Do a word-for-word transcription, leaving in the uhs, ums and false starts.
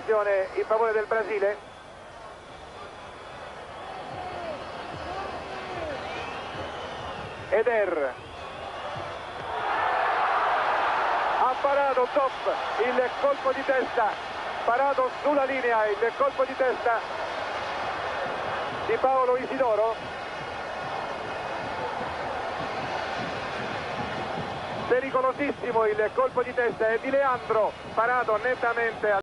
punizione in favore del Brasile. Eder ha parato top il colpo di testa, parato sulla linea il colpo di testa di Paolo Isidoro. Pericolosissimo il colpo di testa è di Leandro, parato nettamente